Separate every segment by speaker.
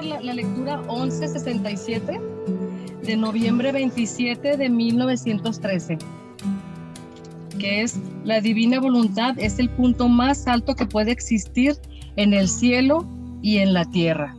Speaker 1: la lectura 1167 de noviembre 27 de 1913, que es: la divina voluntad es el punto más alto que puede existir en el cielo y en la tierra.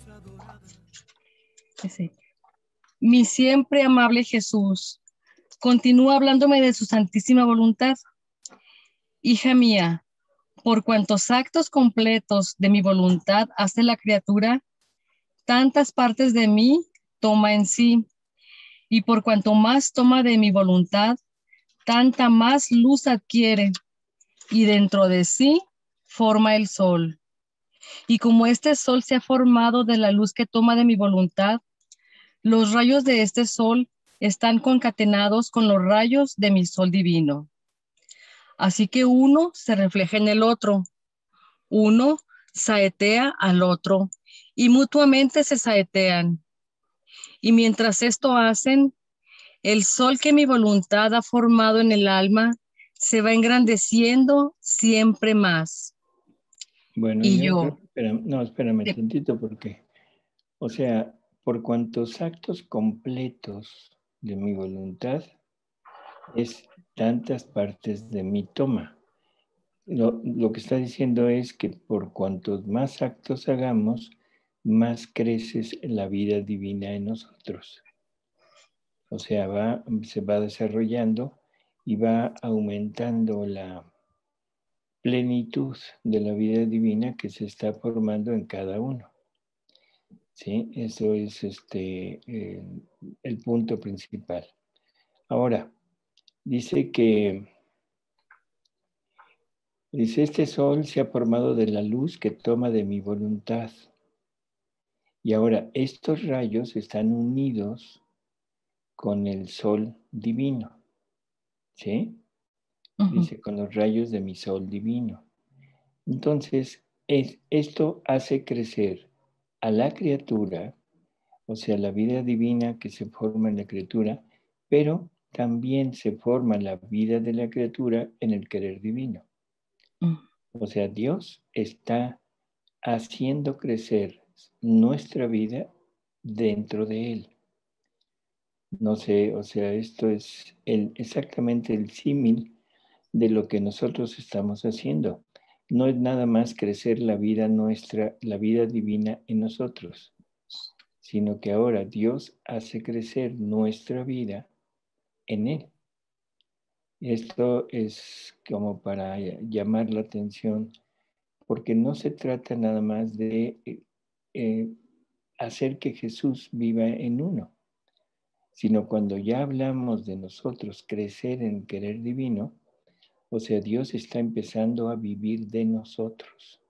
Speaker 1: Sí. Mi siempre amable Jesús, continúa hablándome de su santísima voluntad. Hija mía, por cuantos actos completos de mi voluntad hace la criatura, tantas partes de mí toma en sí, y por cuanto más toma de mi voluntad, tanta más luz adquiere, y dentro de sí forma el sol. Y como este sol se ha formado de la luz que toma de mi voluntad, los rayos de este sol están concatenados con los rayos de mi sol divino. Así que uno se refleja en el otro, uno saetea al otro, y mutuamente se saetean. Y mientras esto hacen, el sol que mi voluntad ha formado en el alma se va engrandeciendo siempre más.
Speaker 2: Bueno,
Speaker 1: Y
Speaker 2: yo creo,
Speaker 1: yo,
Speaker 2: espérame tantito, porque, o sea, por cuantos actos completos de mi voluntad es tantas partes de mi toma. Lo que está diciendo es que por cuantos más actos hagamos, más creces la vida divina en nosotros. O sea, se va desarrollando y va aumentando la plenitud de la vida divina que se está formando en cada uno. ¿Sí? Eso es el punto principal. Ahora, dice que este sol se ha formado de la luz que toma de mi voluntad. Y ahora, estos rayos están unidos con el sol divino. ¿Sí? Dice, con los rayos de mi sol divino. Entonces, esto hace crecer a la criatura, o sea, la vida divina que se forma en la criatura, pero también se forma la vida de la criatura en el querer divino. O sea, Dios está haciendo crecer nuestra vida dentro de Él. No sé, o sea, esto es exactamente el símil de lo que nosotros estamos haciendo. No es nada más crecer la vida nuestra, la vida divina en nosotros, sino que ahora Dios hace crecer nuestra vida en Él. Esto es como para llamar la atención, porque no se trata nada más de hacer que Jesús viva en uno, sino cuando ya hablamos de nosotros crecer en querer divino, o sea, Dios está empezando a vivir de nosotros.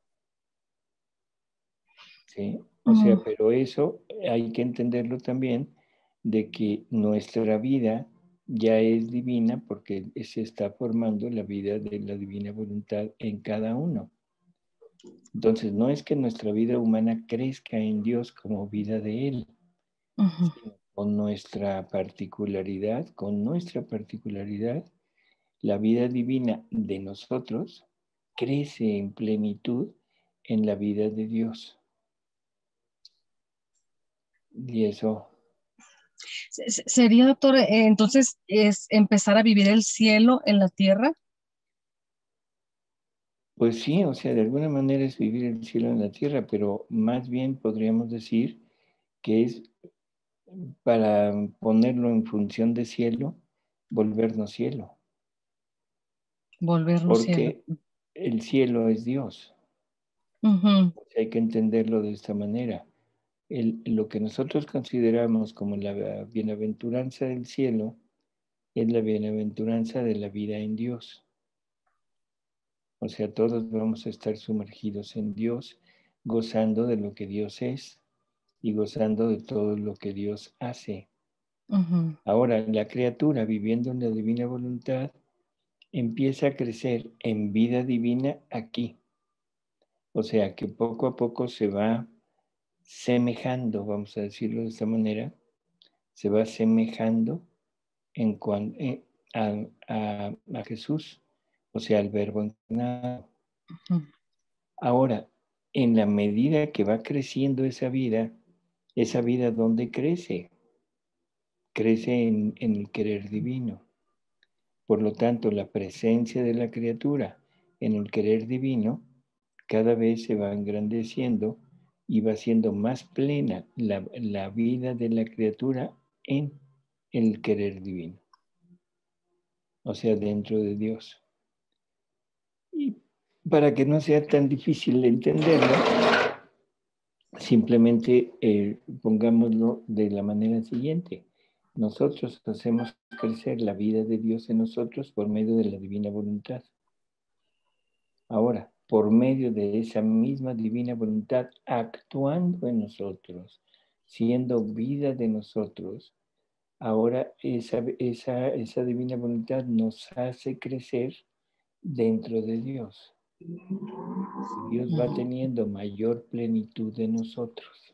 Speaker 2: ¿Sí? O sea, pero eso hay que entenderlo también, de que nuestra vida ya es divina porque se está formando la vida de la divina voluntad en cada uno. Entonces, no es que nuestra vida humana crezca en Dios como vida de Él, sino con nuestra particularidad, la vida divina de nosotros crece en plenitud en la vida de Dios. Y eso.
Speaker 1: Sería, doctor, entonces es empezar a vivir el cielo en la tierra.
Speaker 2: Pues sí, o sea, de alguna manera es vivir el cielo en la tierra, pero más bien podríamos decir que es, para ponerlo en función de cielo, volvernos cielo.
Speaker 1: Volvernos cielo.
Speaker 2: Porque el cielo es Dios. Hay que entenderlo de esta manera. Lo que nosotros consideramos como la bienaventuranza del cielo es la bienaventuranza de la vida en Dios. O sea, todos vamos a estar sumergidos en Dios, gozando de lo que Dios es y gozando de todo lo que Dios hace. Ahora, la criatura viviendo en la divina voluntad empieza a crecer en vida divina aquí. O sea, que poco a poco se va semejando, vamos a decirlo de esta manera, se va semejando a Jesús, o sea, al Verbo encarnado. Ahora, en la medida que va creciendo esa vida ¿dónde crece? Crece en el querer divino. Por lo tanto, la presencia de la criatura en el querer divino cada vez se va engrandeciendo y va siendo más plena la vida de la criatura en el querer divino, o sea, dentro de Dios. Y para que no sea tan difícil de entenderlo, simplemente pongámoslo de la manera siguiente. Nosotros hacemos crecer la vida de Dios en nosotros por medio de la divina voluntad. Ahora, por medio de esa misma divina voluntad actuando en nosotros, siendo vida de nosotros, ahora esa divina voluntad nos hace crecer dentro de Dios. Y Dios va teniendo mayor plenitud de nosotros.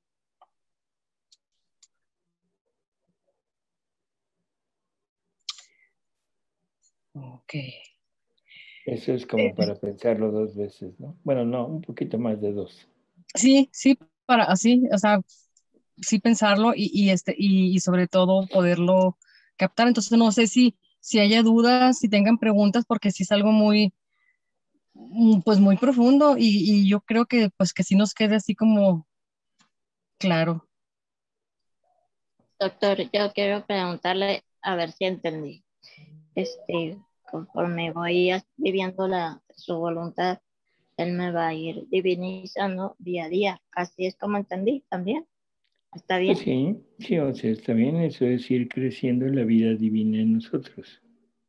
Speaker 1: Ok.
Speaker 2: Eso es como para pensarlo dos veces, ¿no? Bueno, no, un poquito más de dos.
Speaker 1: Sí, sí, para así, o sea, sí pensarlo y sobre todo poderlo captar. Entonces no sé si haya dudas, si tengan preguntas, porque sí es algo muy, pues muy profundo y yo creo que pues que sí nos quede así como claro.
Speaker 3: Doctor, yo quiero preguntarle a ver si entendí. Conforme voy viviendo su voluntad, él me va a ir divinizando día a día. Así es como entendí también. ¿Está
Speaker 2: Pues
Speaker 3: bien?
Speaker 2: sí, sí, o sea, está bien, eso es ir creciendo en la vida divina en nosotros.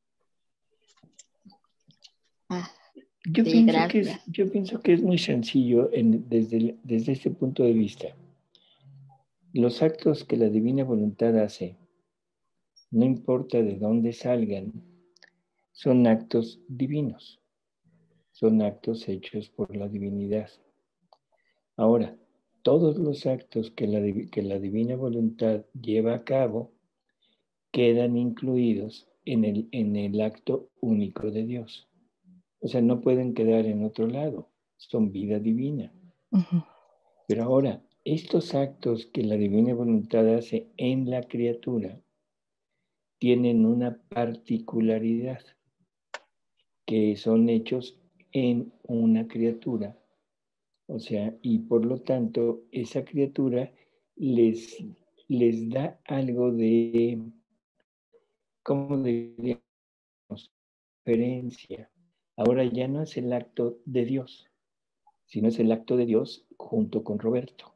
Speaker 3: Ah,
Speaker 2: Yo
Speaker 3: sí,
Speaker 2: pienso
Speaker 3: gracias.
Speaker 2: yo pienso que es muy sencillo desde este punto de vista. Los actos que la divina voluntad hace, no importa de dónde salgan, son actos divinos, son actos hechos por la divinidad. Ahora, todos los actos que la divina voluntad lleva a cabo quedan incluidos en el acto único de Dios. O sea, no pueden quedar en otro lado, son vida divina.
Speaker 1: Ujú.
Speaker 2: Pero ahora, estos actos que la divina voluntad hace en la criatura tienen una particularidad, que son hechos en una criatura. O sea, y por lo tanto, esa criatura les, les da algo de, ¿cómo diríamos? Diferencia. Ahora ya no es el acto de Dios, sino es el acto de Dios junto con Roberto.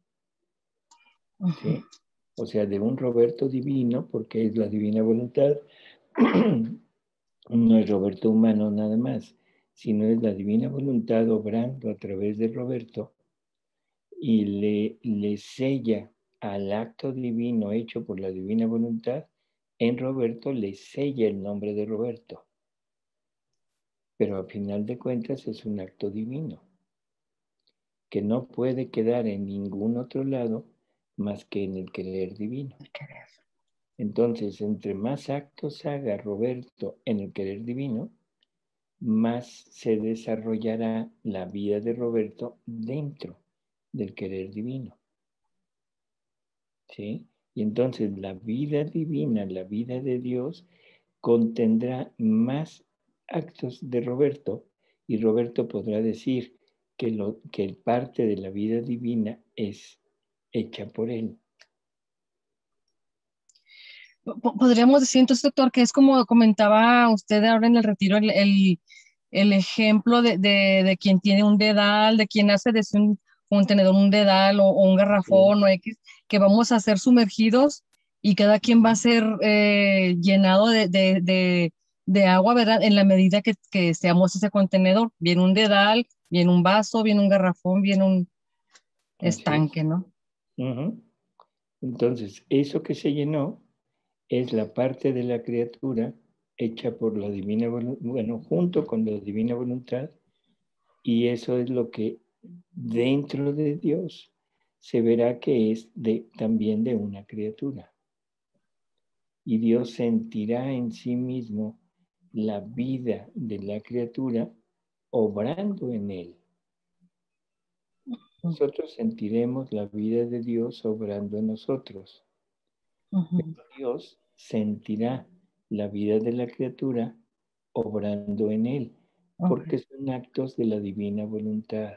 Speaker 1: Ujú.
Speaker 2: ¿Sí? O sea, de un Roberto divino, porque es la divina voluntad, no es Roberto humano nada más, sino es la divina voluntad obrando a través de Roberto y le sella al acto divino hecho por la divina voluntad, en Roberto le sella el nombre de Roberto. Pero a final de cuentas es un acto divino, que no puede quedar en ningún otro lado más que en el querer divino. Entonces, entre más actos haga Roberto en el querer divino, más se desarrollará la vida de Roberto dentro del querer divino. ¿Sí? Y entonces la vida divina, la vida de Dios, contendrá más actos de Roberto y Roberto podrá decir que parte de la vida divina es hecha por él.
Speaker 1: Podríamos decir entonces, doctor, que es como comentaba usted ahora en el retiro, el ejemplo de quien tiene un dedal, de quien hace de un tenedor un dedal o un
Speaker 2: Sí,
Speaker 1: garrafón o X, que vamos a ser sumergidos y cada quien va a ser llenado de agua, ¿verdad? En la medida que seamos ese contenedor. Viene un dedal, viene un vaso, viene un garrafón, viene un
Speaker 2: así es.
Speaker 1: estanque, ¿no?
Speaker 2: Uh-huh. Entonces, eso que se llenó es la parte de la criatura hecha por la divina voluntad, bueno, junto con la divina voluntad, y eso es lo que dentro de Dios se verá que es también de una criatura. Y Dios sentirá en sí mismo la vida de la criatura obrando en él. nosotros sentiremos la vida de Dios obrando en nosotros. Pero Dios sentirá la vida de la criatura obrando en él, porque son actos de la divina voluntad.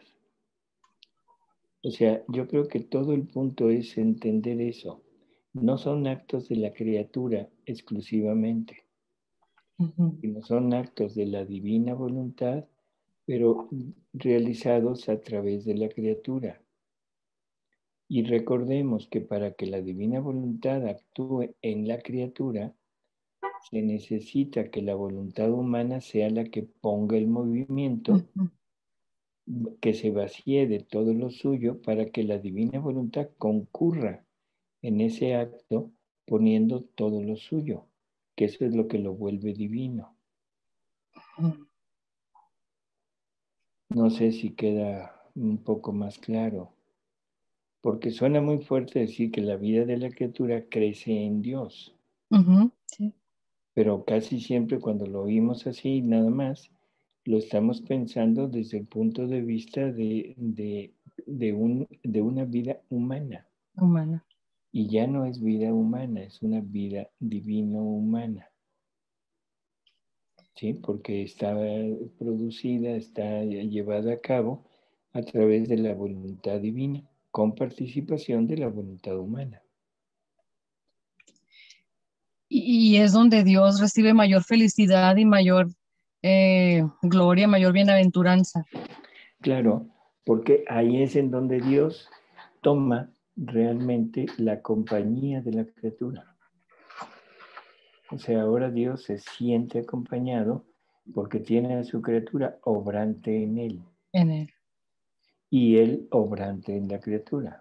Speaker 2: O sea, yo creo que todo el punto es entender eso. No son actos de la criatura exclusivamente, sino son actos de la divina voluntad, pero realizados a través de la criatura. Y recordemos que para que la divina voluntad actúe en la criatura, se necesita que la voluntad humana sea la que ponga el movimiento, que se vacíe de todo lo suyo para que la divina voluntad concurra en ese acto poniendo todo lo suyo, que eso es lo que lo vuelve divino. No sé si queda un poco más claro, porque suena muy fuerte decir que la vida de la criatura crece en Dios,
Speaker 1: Sí.
Speaker 2: pero casi siempre cuando lo oímos así, nada más, lo estamos pensando desde el punto de vista de una vida humana. Y ya no es vida humana, es una vida divino-humana. ¿Sí? Porque está producida, está llevada a cabo a través de la voluntad divina, con participación de la voluntad humana.
Speaker 1: Y es donde Dios recibe mayor felicidad y mayor gloria, mayor bienaventuranza.
Speaker 2: Claro, porque ahí es en donde Dios toma realmente la compañía de la criatura. O sea, ahora Dios se siente acompañado porque tiene a su criatura obrante en él.
Speaker 1: En él.
Speaker 2: Y él obrante en la criatura.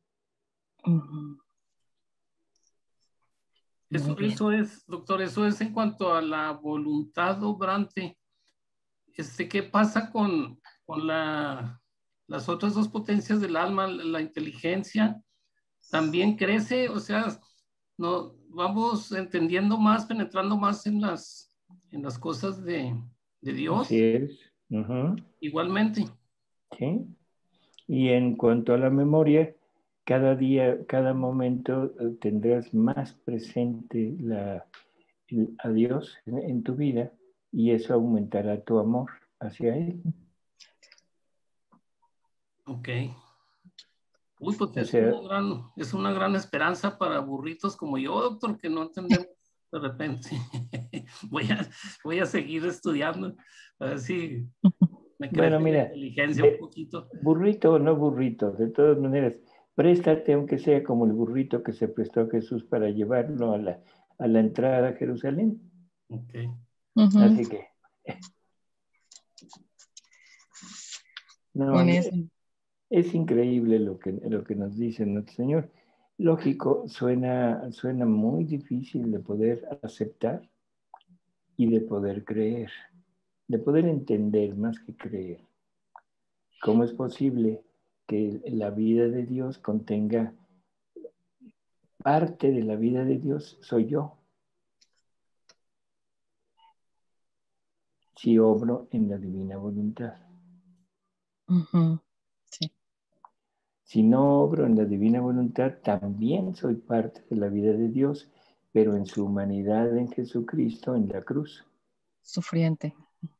Speaker 4: Eso es, doctor, eso es en cuanto a la voluntad obrante. ¿Qué pasa con las otras dos potencias del alma, la inteligencia? ¿También crece? O sea, no, vamos entendiendo más, penetrando más en las cosas de Dios.
Speaker 2: Así es.
Speaker 4: Igualmente.
Speaker 2: ¿Sí? Y en cuanto a la memoria, cada día, cada momento tendrás más presente a Dios en tu vida y eso aumentará tu amor hacia Él.
Speaker 4: Ok. Uy, pues es una gran esperanza para burritos como yo, doctor, que no entendemos de repente. voy a seguir estudiando, a ver si me crece la inteligencia un poquito.
Speaker 2: Burrito o no burrito, de todas maneras, préstate aunque sea como el burrito que se prestó a Jesús para llevarlo a la entrada a Jerusalén.
Speaker 4: Okay.
Speaker 2: Así que... No, es increíble lo que nos dice nuestro Señor. Lógico, suena muy difícil de poder aceptar y de poder creer, de poder entender más que creer. ¿Cómo es posible que la vida de Dios contenga parte de la vida de Dios soy yo? Si obro en la divina voluntad.
Speaker 1: Sí.
Speaker 2: Si no obro en la divina voluntad, también soy parte de la vida de Dios, pero en su humanidad en Jesucristo, en la cruz.
Speaker 1: Sufriente.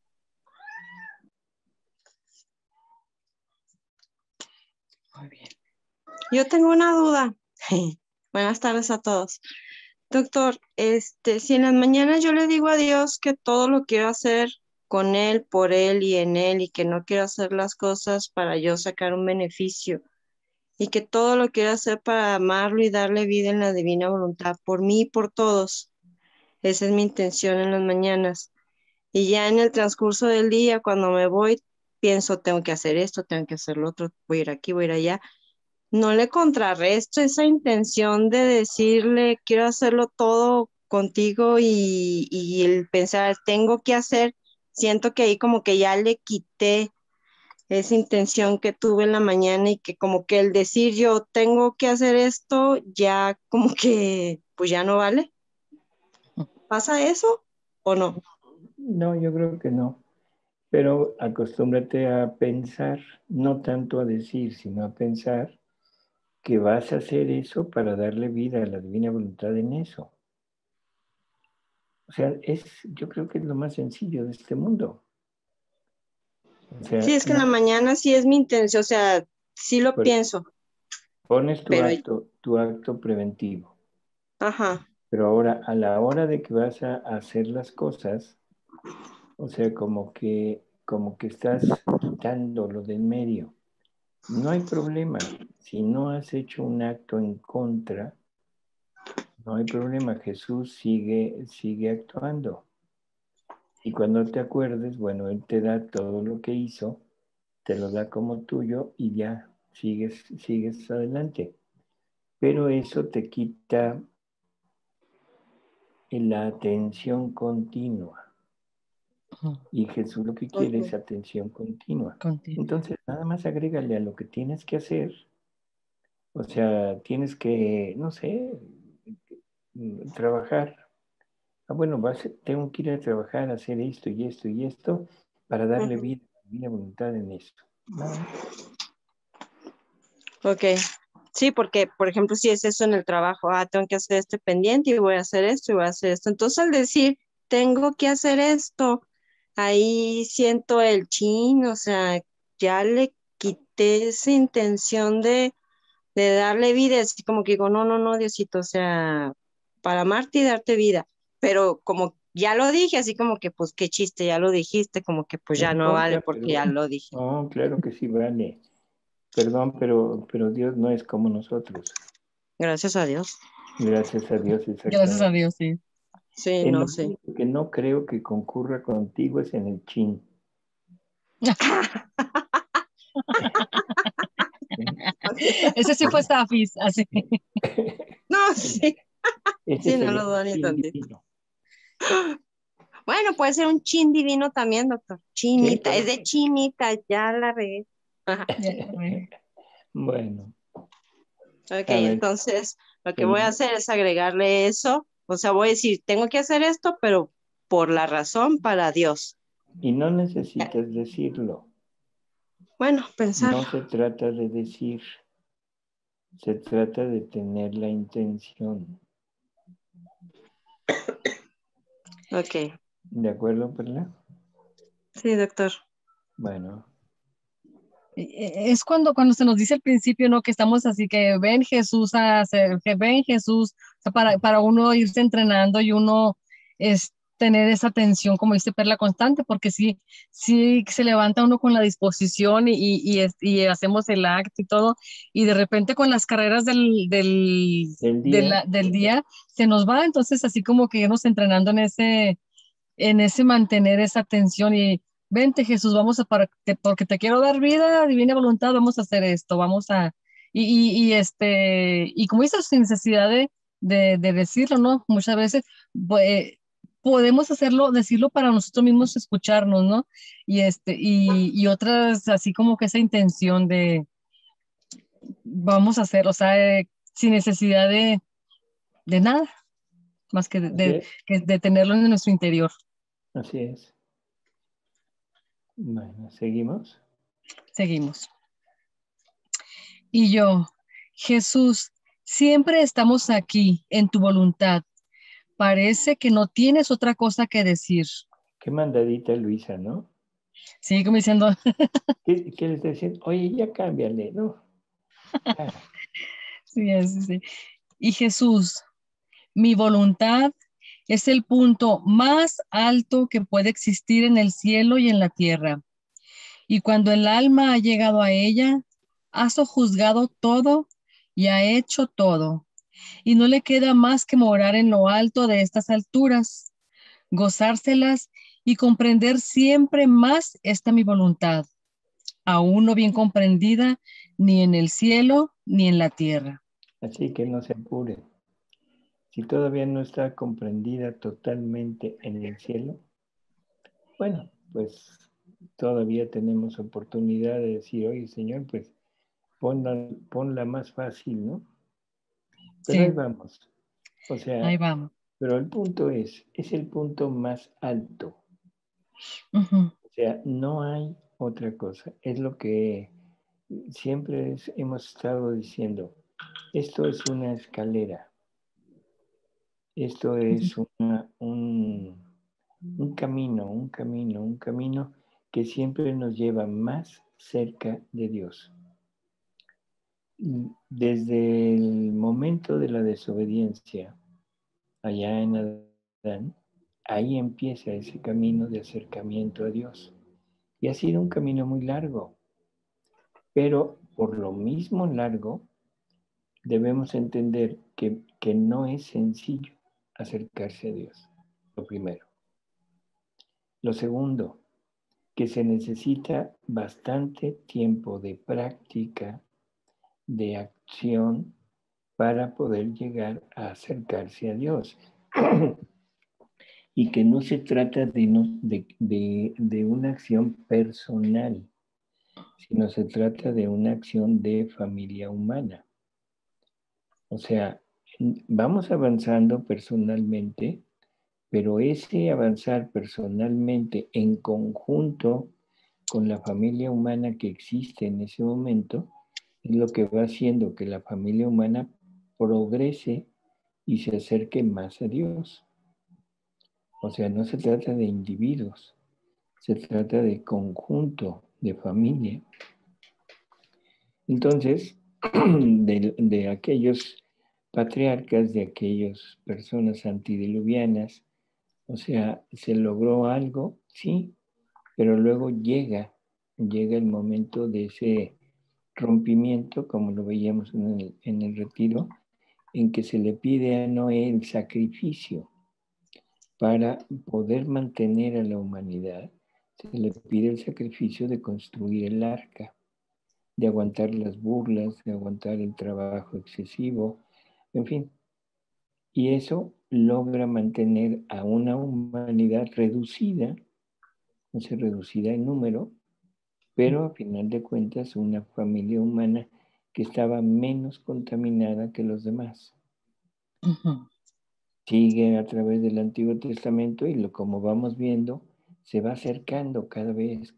Speaker 1: Muy bien.
Speaker 5: Yo tengo una duda. Buenas tardes a todos. Doctor, si en las mañanas yo le digo a Dios que todo lo quiero hacer con Él, por Él y en Él, y que no quiero hacer las cosas para yo sacar un beneficio, y que todo lo quiero hacer para amarlo y darle vida en la divina voluntad, por mí y por todos. Esa es mi intención en las mañanas. Y ya en el transcurso del día, cuando me voy, pienso, tengo que hacer esto, tengo que hacer lo otro, voy a ir aquí, voy a ir allá. No le contrarresto esa intención de decirle, quiero hacerlo todo contigo y el pensar, tengo que hacer, siento que ahí como que ya le quité esa intención que tuve en la mañana y que como que el decir yo tengo que hacer esto, ya como que pues ya no vale. ¿Pasa eso o no?
Speaker 2: No, yo creo que no. Pero acostúmbrate a pensar, no tanto a decir, sino a pensar que vas a hacer eso para darle vida a la divina voluntad en eso. O sea, yo creo que es lo más sencillo de este mundo. O sea,
Speaker 5: Sí, es que en la mañana sí es mi intención, o sea, sí lo pienso,
Speaker 2: pones
Speaker 5: pero,
Speaker 2: tu acto preventivo.
Speaker 5: ajá,
Speaker 2: Pero ahora, a la hora de que vas a hacer las cosas, o sea, como que estás quitándolo de en medio. No hay problema. Si no has hecho un acto en contra, no hay problema. Jesús sigue actuando. Y cuando te acuerdes, bueno, Él te da todo lo que hizo, te lo da como tuyo y ya sigues adelante. Pero eso te quita la atención continua. Y Jesús lo que quiere es
Speaker 5: ok.
Speaker 2: atención continua.
Speaker 1: Contigo.
Speaker 2: Entonces, nada más agrégale a lo que tienes que hacer. O sea, tienes que, no sé, trabajar. Bueno, tengo que ir a trabajar, hacer esto y esto y esto para darle
Speaker 5: Ujú.
Speaker 2: vida, vida voluntad en esto. Nada más.
Speaker 5: Ok, sí, porque, por ejemplo, si es eso en el trabajo, tengo que hacer este pendiente y voy a hacer esto y voy a hacer esto. Entonces, al decir, tengo que hacer esto, ahí siento el chin, o sea, ya le quité esa intención de darle vida, así como que digo, no, no, no, Diosito, o sea, para amarte y darte vida. Pero como ya lo dije, así como que, pues, qué chiste, ya lo dijiste, como que pues
Speaker 2: No
Speaker 5: ya no vale
Speaker 2: importa,
Speaker 5: porque ya
Speaker 2: pero
Speaker 5: lo dije.
Speaker 2: no, claro que sí vale. Perdón, pero Dios no es como nosotros.
Speaker 5: Gracias a Dios.
Speaker 2: Gracias a Dios,
Speaker 1: Gracias a
Speaker 2: exactamente.
Speaker 1: Dios, sí.
Speaker 5: Sí,
Speaker 2: En
Speaker 5: no
Speaker 2: lo
Speaker 5: sé.
Speaker 2: único que no creo que concurra contigo es en el chin.
Speaker 1: Ese sí fue Safis, así.
Speaker 5: No, sí,
Speaker 2: Ese
Speaker 5: sí, no
Speaker 2: sería
Speaker 5: lo
Speaker 2: un
Speaker 5: dudo ni
Speaker 2: chin
Speaker 5: tantito.
Speaker 2: divino.
Speaker 5: Bueno, puede ser un chin divino también, doctor.
Speaker 2: Sí,
Speaker 5: Chinita, es
Speaker 2: puede
Speaker 5: de
Speaker 2: ser.
Speaker 5: chinita, ya la regué. Ajá.
Speaker 1: Ya, güey.
Speaker 2: Bueno,
Speaker 5: Ok,
Speaker 2: a ver,
Speaker 5: entonces lo que voy a
Speaker 2: seguimos.
Speaker 5: hacer es agregarle eso. O sea, voy a decir, tengo que hacer esto, pero por la razón para Dios.
Speaker 2: Y no
Speaker 5: Ya.
Speaker 2: necesitas decirlo.
Speaker 5: Bueno, pensarlo.
Speaker 2: No se trata de decir, se trata de tener la intención.
Speaker 5: Ok,
Speaker 2: ¿De acuerdo, Perla?
Speaker 5: sí, doctor.
Speaker 2: Bueno,
Speaker 1: Es cuando se nos dice al principio, ¿no? Que estamos así, que ven Jesús a hacer, que ven Jesús, o sea, para uno irse entrenando y uno es tener esa atención, como dice Perla, constante, porque sí se levanta uno con la disposición y hacemos el acto y todo, y de repente con las carreras
Speaker 2: el día,
Speaker 1: del día se nos va, entonces así como que irnos entrenando en ese mantener esa atención y vente Jesús, porque te quiero dar vida, divina voluntad, vamos a hacer esto, y como dices, sin necesidad de decirlo, ¿no? Muchas veces pues, podemos decirlo para nosotros mismos escucharnos, ¿no? Y otras así como que esa intención de vamos a hacer, o sea, sin necesidad de nada, más que
Speaker 2: así es,
Speaker 1: de tenerlo en nuestro interior.
Speaker 2: así es. Bueno, seguimos.
Speaker 1: Seguimos. Y yo, Jesús, siempre estamos aquí en tu voluntad. Parece que no tienes otra cosa que decir.
Speaker 2: Qué mandadita Luisa, ¿no?
Speaker 1: Sí, como diciendo,
Speaker 2: ¿Qué le está diciendo? Oye, ya cámbiale, ¿no? Ya.
Speaker 1: sí, sí, sí. Y Jesús, mi voluntad es el punto más alto que puede existir en el cielo y en la tierra. Y cuando el alma ha llegado a ella, ha sojuzgado todo y ha hecho todo. Y no le queda más que morar en lo alto de estas alturas, gozárselas y comprender siempre más esta mi voluntad, aún no bien comprendida ni en el cielo ni en la tierra.
Speaker 2: Así que no se apure. Si todavía no está comprendida totalmente en el cielo, bueno, pues todavía tenemos oportunidad de decir, oye, Señor, pues ponla más fácil, ¿no? Pero ahí
Speaker 1: Sí,
Speaker 2: vamos. O
Speaker 1: ahí
Speaker 2: sea,
Speaker 1: vamos.
Speaker 2: pero el punto es el punto más alto.
Speaker 1: Ujú.
Speaker 2: sea, no hay otra cosa. Es lo que siempre hemos estado diciendo. Esto es una escalera. Esto es un camino que siempre nos lleva más cerca de Dios. Desde el momento de la desobediencia, allá en Adán, ahí empieza ese camino de acercamiento a Dios. Y ha sido un camino muy largo, pero por lo mismo largo, debemos entender que no es sencillo acercarse a Dios, lo primero. Lo segundo, que se necesita bastante tiempo de práctica, de acción, para poder llegar a acercarse a Dios. Y que no se trata de una acción personal, sino se trata de una acción de familia humana. O sea, vamos avanzando personalmente, pero ese avanzar personalmente en conjunto con la familia humana que existe en ese momento es lo que va haciendo que la familia humana progrese y se acerque más a Dios. O sea, no se trata de individuos, se trata de conjunto, de familia. Entonces, de aquellos patriarcas, de aquellas personas antidiluvianas, o sea, se logró algo, sí, pero luego llega el momento de ese rompimiento, como lo veíamos en el retiro, en que se le pide a Noé el sacrificio para poder mantener a la humanidad. Se le pide el sacrificio de construir el arca, de aguantar las burlas, de aguantar el trabajo excesivo, en fin. Y eso logra mantener a una humanidad reducida, no sé, reducida en número, pero a final de cuentas una familia humana que estaba menos contaminada que los demás.
Speaker 1: Ujú.
Speaker 2: Sigue a través del Antiguo Testamento y como vamos viendo, se va acercando cada vez,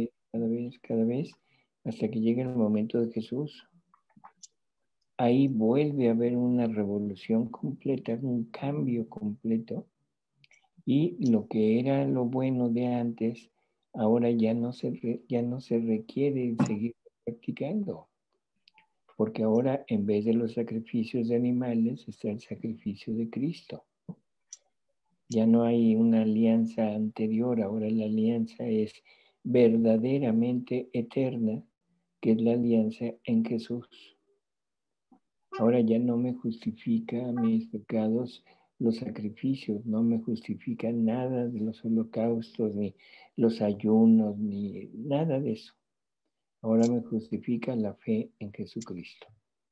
Speaker 2: hasta que llega el momento de Jesús. Ahí vuelve a haber una revolución completa, un cambio completo, y lo que era lo bueno de antes, ahora ya no se requiere seguir practicando, porque ahora en vez de los sacrificios de animales está el sacrificio de Cristo. Ya no hay una alianza anterior, ahora la alianza es verdaderamente eterna, que es la alianza en Jesús. Ahora ya no me justifica mis pecados los sacrificios, no me justifica nada de los holocaustos, ni los ayunos, ni nada de eso. Ahora me justifica la fe en Jesucristo.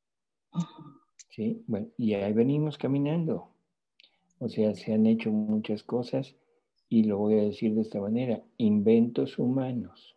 Speaker 2: ¿Sí? Bueno, y ahí venimos caminando. O sea, se han hecho muchas cosas y lo voy a decir de esta manera, inventos humanos.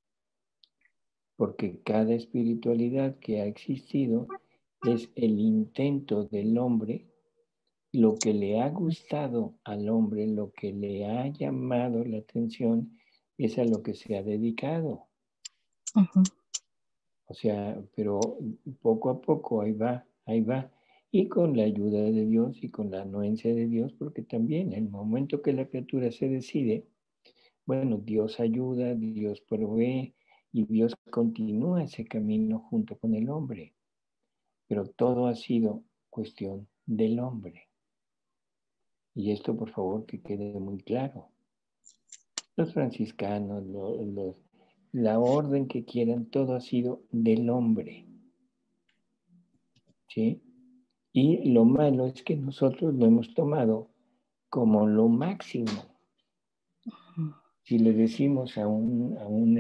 Speaker 2: Porque cada espiritualidad que ha existido es el intento del hombre, lo que le ha gustado al hombre, lo que le ha llamado la atención, es a lo que se ha dedicado.
Speaker 1: Ujú.
Speaker 2: O sea, pero poco a poco, ahí va. Y con la ayuda de Dios y con la anuencia de Dios, porque también en el momento que la criatura se decide, bueno, Dios ayuda, Dios provee y Dios continúa ese camino junto con el hombre. Pero todo ha sido cuestión del hombre. Y esto, por favor, que quede muy claro. Los franciscanos, la orden que quieran, todo ha sido del hombre. ¿Sí? Y lo malo es que nosotros lo hemos tomado como lo máximo. Si le decimos a un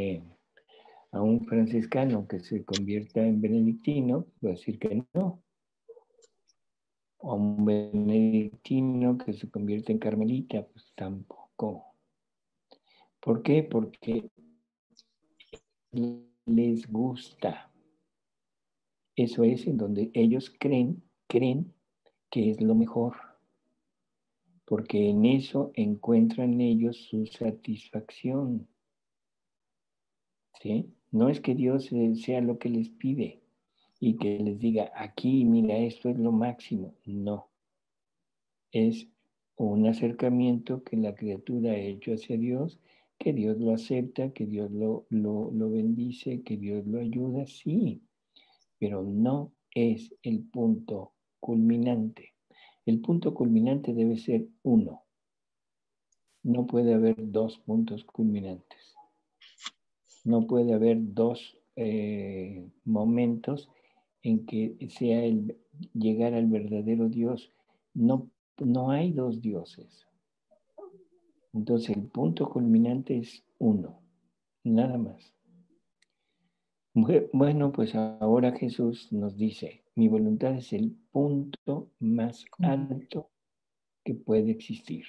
Speaker 2: franciscano que se convierta en benedictino, va a decir que no. O a un benedictino que se convierte en carmelita, pues tampoco. ¿Por qué? Porque les gusta. Eso es en donde ellos creen que es lo mejor. porque en eso encuentran ellos su satisfacción. ¿Sí? No es que Dios sea lo que les pide y que les diga, aquí, mira, esto es lo máximo. No. Es un acercamiento que la criatura ha hecho hacia Dios, que Dios lo acepta, que Dios lo bendice, que Dios lo ayuda, sí, pero no es el punto culminante. El punto culminante debe ser uno. No puede haber dos puntos culminantes. No puede haber dos momentos en que sea el llegar al verdadero Dios. No hay dos dioses. Entonces el punto culminante es uno, nada más. Bueno, pues ahora Jesús nos dice, mi voluntad es el punto más alto que puede existir.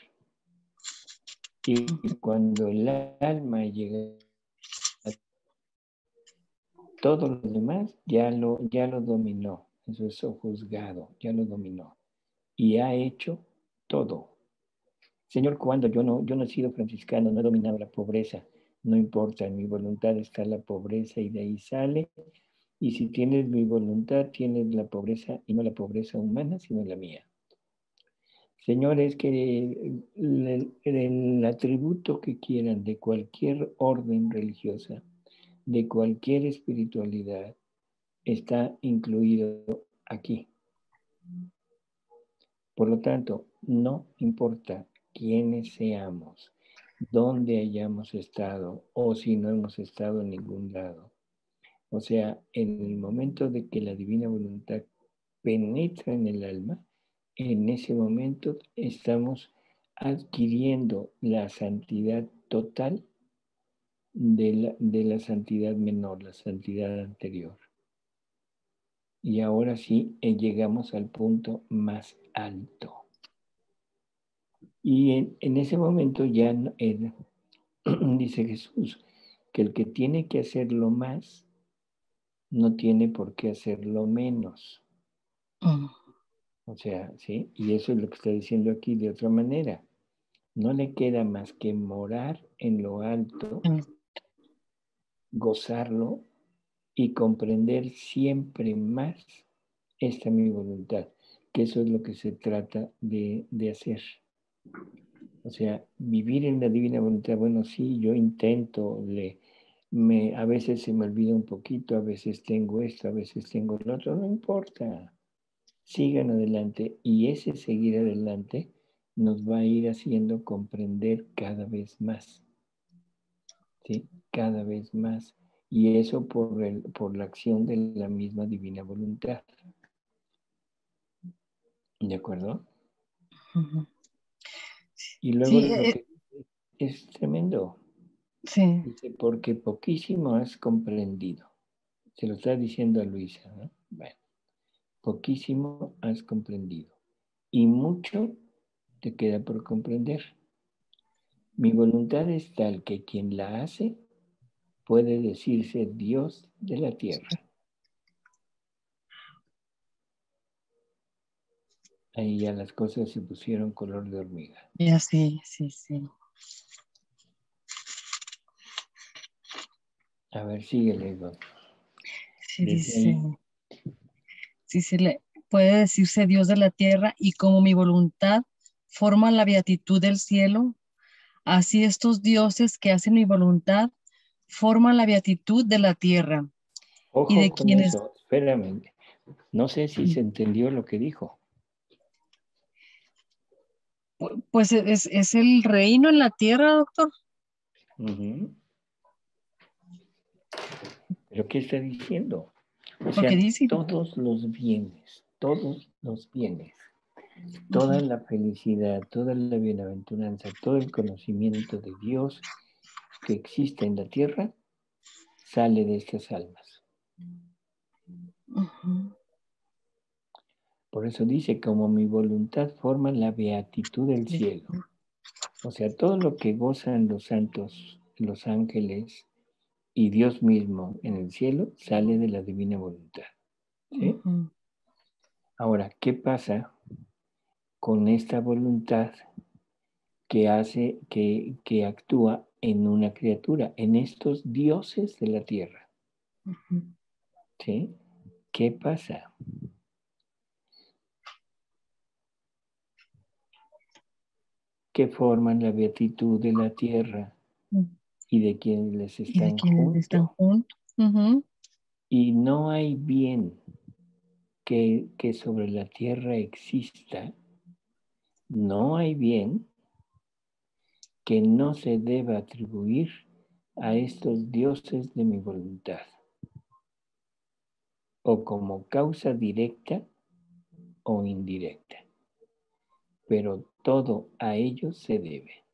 Speaker 2: Y cuando el alma llega a todo lo demás, ya lo dominó. Eso es juzgado, ya lo dominó. Y ha hecho todo. Señor, cuando yo no he sido franciscano, no he dominado la pobreza, no importa, en mi voluntad está la pobreza y de ahí sale. Y si tienes mi voluntad, tienes la pobreza, y no la pobreza humana, sino la mía. Señor, es que el atributo que quieran de cualquier orden religiosa, de cualquier espiritualidad, está incluido aquí. Por lo tanto, no importa quiénes seamos, dónde hayamos estado o si no hemos estado en ningún lado. O sea, en el momento de que la divina voluntad penetra en el alma, en ese momento estamos adquiriendo la santidad total de la santidad menor, la santidad anterior. Y ahora sí llegamos al punto más alto. Y en ese momento ya dice Jesús que el que tiene que hacerlo más no tiene por qué hacerlo menos. O sea, ¿sí? Y eso es lo que está diciendo aquí de otra manera. No le queda más que morar en lo alto, gozarlo y comprender siempre más esta mi voluntad, que eso es lo que se trata de hacer. O sea, vivir en la divina voluntad, bueno, sí, yo intento, a veces se me olvida un poquito, a veces tengo esto, a veces tengo lo otro, no importa. Sigan adelante y ese seguir adelante nos va a ir haciendo comprender cada vez más, ¿sí? Cada vez más. Y eso por la acción de la misma divina voluntad. ¿De acuerdo? Y luego
Speaker 1: Sí,
Speaker 2: lo que es tremendo.
Speaker 1: sí.
Speaker 2: Dice, porque poquísimo has comprendido. Se lo está diciendo a Luisa, ¿no? Bueno, poquísimo has comprendido. Y mucho te queda por comprender. Mi voluntad es tal que quien la hace puede decirse Dios de la tierra. Ahí ya las cosas se pusieron color de hormiga.
Speaker 1: Ya sí, sí, sí.
Speaker 2: A ver, síguele, Iván.
Speaker 1: Sí,
Speaker 2: Desde
Speaker 1: dice,
Speaker 2: ahí.
Speaker 1: sí se le puede decirse Dios de la tierra y como mi voluntad forma la beatitud del cielo, así estos dioses que hacen mi voluntad forman la beatitud de la tierra y
Speaker 2: Ojo
Speaker 1: de
Speaker 2: con
Speaker 1: quienes...
Speaker 2: eso, espérame. No sé si se entendió lo que dijo.
Speaker 1: Pues es el reino en la tierra, doctor.
Speaker 2: Uh-huh. ¿Pero qué está diciendo? O
Speaker 1: Porque
Speaker 2: sea,
Speaker 1: dice,
Speaker 2: todos los bienes, toda la felicidad, toda la bienaventuranza, todo el conocimiento de Dios que existe en la tierra, sale de estas almas. Por eso dice, como mi voluntad forma la beatitud del cielo. O sea, todo lo que gozan los santos, los ángeles y Dios mismo en el cielo, sale de la divina voluntad. ¿Sí? Ahora, ¿qué pasa con esta voluntad que actúa en una criatura, en estos dioses de la tierra. ¿Sí? ¿Qué pasa? Que forman la beatitud de la tierra y de quienes les están juntos. Y no hay bien que sobre la tierra exista, no hay bien que no se deba atribuir a estos dioses de mi voluntad, o como causa directa o indirecta, pero todo a ellos se debe.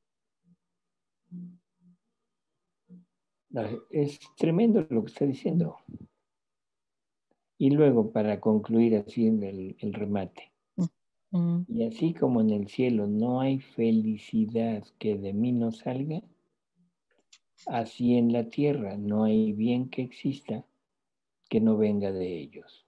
Speaker 2: Es tremendo lo que está diciendo. Y luego, para concluir así el remate, y así como en el cielo no hay felicidad que de mí no salga, así en la tierra no hay bien que exista que no venga de ellos.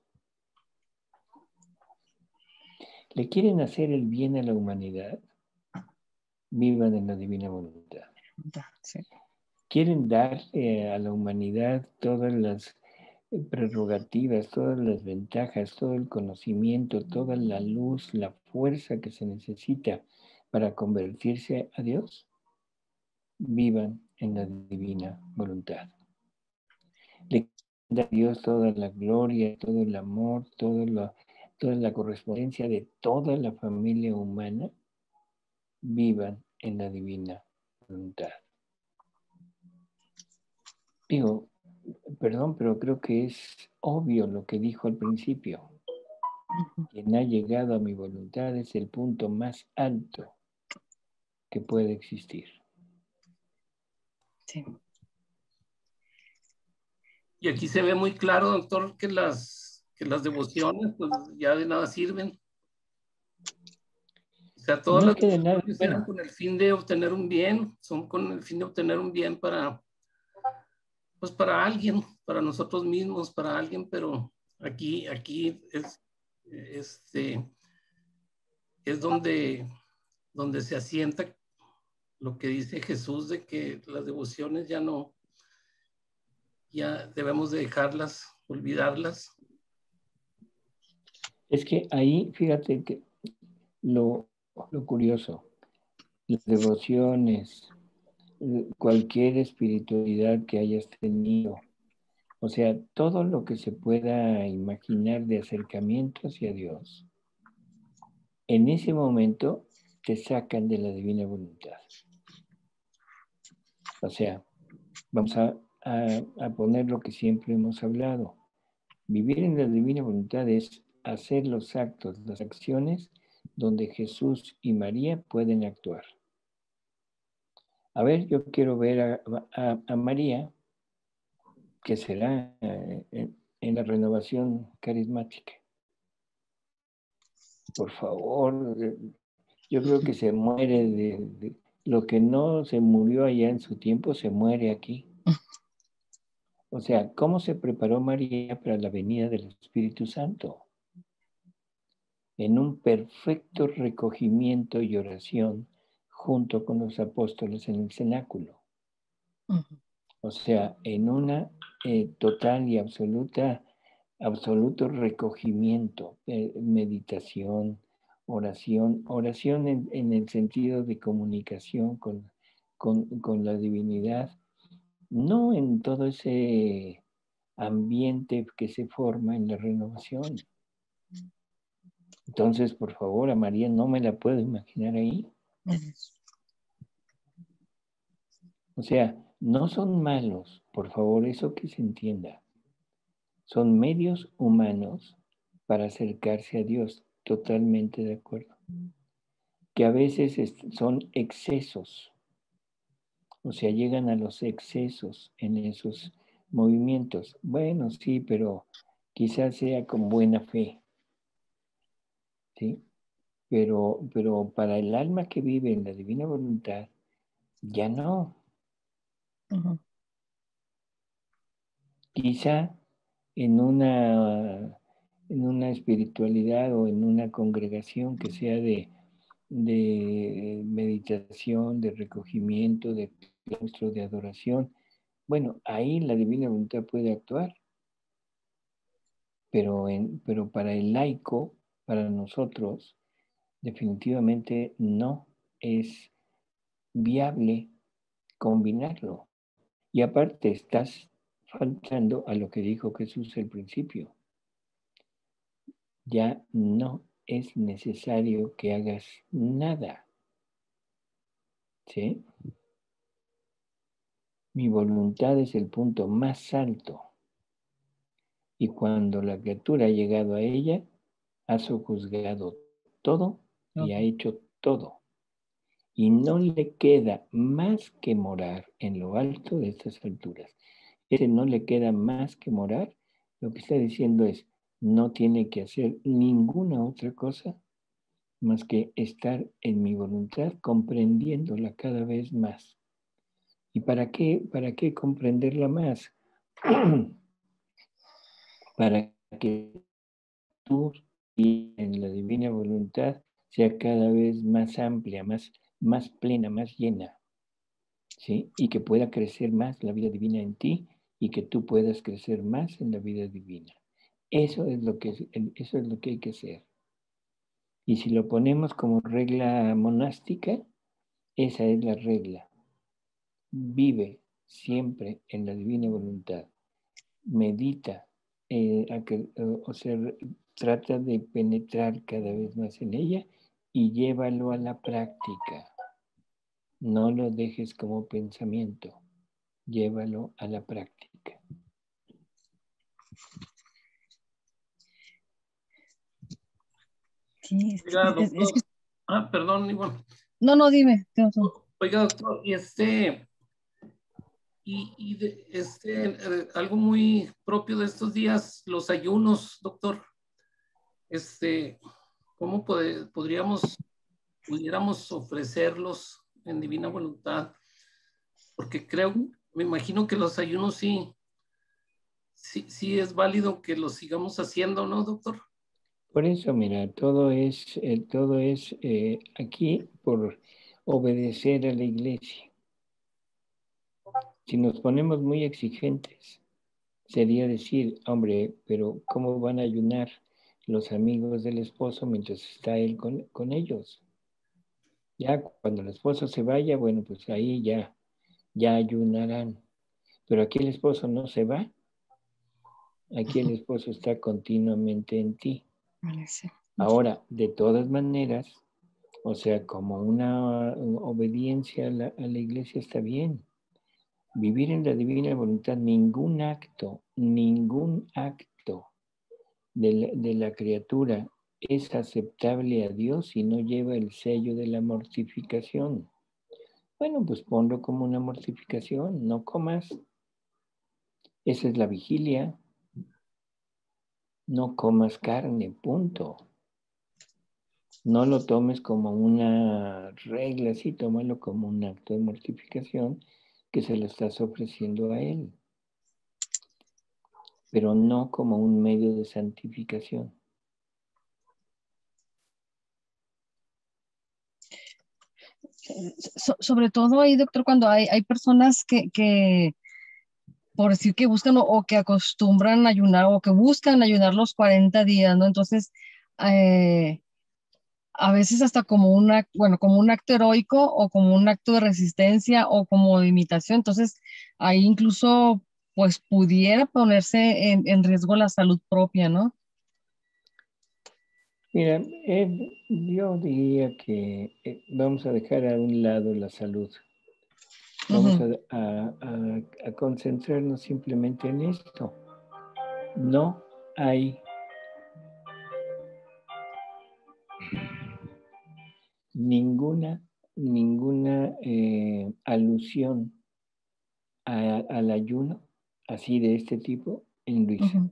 Speaker 2: ¿Le quieren hacer el bien a la humanidad? Vivan en la divina voluntad. Sí. ¿Quieren dar a la humanidad todas las prerrogativas, todas las ventajas, todo el conocimiento, toda la luz, la fuerza que se necesita para convertirse a Dios? Vivan en la divina voluntad. Le da a Dios toda la gloria, todo el amor, toda la correspondencia de toda la familia humana. Vivan en la divina voluntad. Digo, perdón, pero creo que es obvio lo que dijo al principio. Quien ha llegado a mi voluntad es el punto más alto que puede existir.
Speaker 1: Sí.
Speaker 4: Y aquí se ve muy claro, doctor, que las devociones pues ya de nada sirven. O sea, todas las devociones eran con el fin de obtener un bien, son con el fin de obtener un bien para alguien, para nosotros mismos, para alguien, pero aquí es donde se asienta lo que dice Jesús de que las devociones ya debemos de dejarlas, olvidarlas.
Speaker 2: Es que ahí, fíjate que lo curioso, las devociones, cualquier espiritualidad que hayas tenido, o sea, todo lo que se pueda imaginar de acercamiento hacia Dios, en ese momento te sacan de la divina voluntad. O sea, vamos a poner lo que siempre hemos hablado. Vivir en la divina voluntad es hacer los actos, las acciones donde Jesús y María pueden actuar. A ver, yo quiero ver a María, que será en la renovación carismática. Por favor, yo creo que se muere de lo que no se murió allá en su tiempo, se muere aquí. O sea, ¿cómo se preparó María para la venida del Espíritu Santo? En un perfecto recogimiento y oración junto con los apóstoles en el cenáculo. O sea, en una total y absoluto recogimiento, meditación, oración en el sentido de comunicación con la divinidad, no en todo ese ambiente que se forma en la renovación. Entonces, por favor, a María no me la puedo imaginar ahí. O sea, no son malos, por favor, eso que se entienda. Son medios humanos para acercarse a Dios, totalmente de acuerdo. Que a veces son excesos, o sea, llegan a los excesos en esos movimientos. Bueno, sí, pero quizás sea con buena fe, ¿sí? Pero para el alma que vive en la divina voluntad, ya no. Quizá en una espiritualidad o en una congregación que sea de de meditación, de recogimiento, de claustro, de adoración. Bueno, ahí la divina voluntad puede actuar, pero para el laico, para nosotros, definitivamente no es viable combinarlo. Y aparte estás faltando a lo que dijo Jesús al principio. Ya no es necesario que hagas nada. ¿Sí? Mi voluntad es el punto más alto. Y cuando la criatura ha llegado a ella, ha sojuzgado todo y ha hecho todo. Y no le queda más que morar en lo alto de estas alturas. Ese no le queda más que morar. Lo que está diciendo es, no tiene que hacer ninguna otra cosa más que estar en mi voluntad, comprendiéndola cada vez más. ¿Y para qué comprenderla más? Para que tú en la divina voluntad sea cada vez más amplia, más plena, más llena, ¿sí? Y que pueda crecer más la vida divina en ti y que tú puedas crecer más en la vida divina. Eso es lo que hay que hacer. Y si lo ponemos como regla monástica, esa es la regla. Vive siempre en la divina voluntad. Medita, o sea, trata de penetrar cada vez más en ella y llévalo a la práctica. No lo dejes como pensamiento, llévalo a la práctica.
Speaker 1: Sí,
Speaker 4: Oiga,
Speaker 1: es
Speaker 4: doctor.
Speaker 1: que...
Speaker 4: Perdón, Ivonne.
Speaker 1: No, dime.
Speaker 4: Oiga, doctor, algo muy propio de estos días, los ayunos, doctor. ¿Cómo pudiéramos ofrecerlos en divina voluntad? Porque me imagino que los ayunos sí es válido que los sigamos haciendo, ¿no, doctor?
Speaker 2: Por eso, mira, todo es aquí por obedecer a la iglesia. Si nos ponemos muy exigentes, sería decir, hombre, pero ¿cómo van a ayunar los amigos del esposo mientras está él con ellos? Ya cuando el esposo se vaya, bueno, pues ahí ya ayunarán. Pero aquí el esposo no se va. Aquí el esposo está continuamente en ti. Ahora, de todas maneras, o sea, como una obediencia a la iglesia está bien. Vivir en la divina voluntad, ningún acto de la criatura es aceptable a Dios si no lleva el sello de la mortificación. Bueno, pues ponlo como una mortificación, no comas. Esa es la vigilia. No comas carne, punto. No lo tomes como una regla, sí, tómalo como un acto de mortificación que se lo estás ofreciendo a Él, pero no como un medio de santificación.
Speaker 1: Sobre todo ahí, doctor, cuando hay personas que, por decir que buscan o que acostumbran a ayunar o que buscan ayunar los 40 días, ¿no? Entonces, a veces hasta como como un acto heroico o como un acto de resistencia o como de imitación. Entonces, ahí incluso, pues, pudiera ponerse en riesgo la salud propia, ¿no?
Speaker 2: Mira, yo diría que vamos a dejar a un lado la salud. Vamos a concentrarnos simplemente en esto. No hay ninguna alusión al ayuno así de este tipo en Luisa.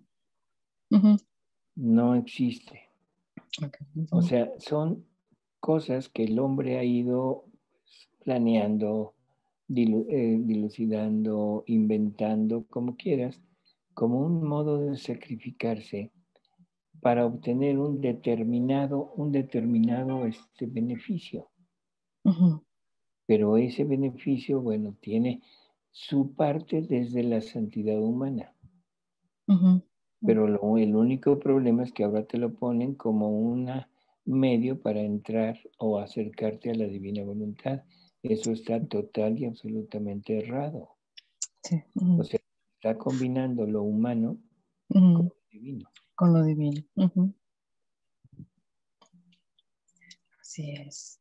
Speaker 2: No existe.
Speaker 1: Okay.
Speaker 2: O sea, son cosas que el hombre ha ido planeando, dilucidando, inventando, como quieras, como un modo de sacrificarse para obtener un determinado beneficio.
Speaker 1: Ujú,
Speaker 2: Pero ese beneficio, bueno, tiene su parte desde la santidad humana.
Speaker 1: ujú.
Speaker 2: Pero el único problema es que ahora te lo ponen como un medio para entrar o acercarte a la divina voluntad. Eso está total y absolutamente errado.
Speaker 1: Sí.
Speaker 2: O sea, está combinando lo humano
Speaker 1: Ujú.
Speaker 2: con lo divino.
Speaker 1: Con lo divino. Ujú. Así es.